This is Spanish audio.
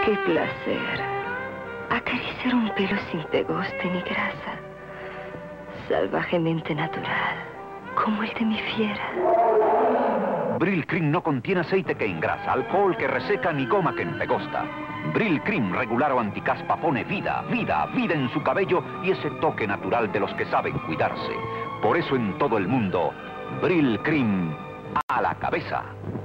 Qué placer. Acariciar un pelo sin pegoste ni grasa. Salvajemente natural, como el de mi fiera. Brill Cream no contiene aceite que engrasa, alcohol que reseca ni goma que empegosta. Brill Cream regular o anticaspa pone vida en su cabello y ese toque natural de los que saben cuidarse. Por eso en todo el mundo, Brill Cream a la cabeza.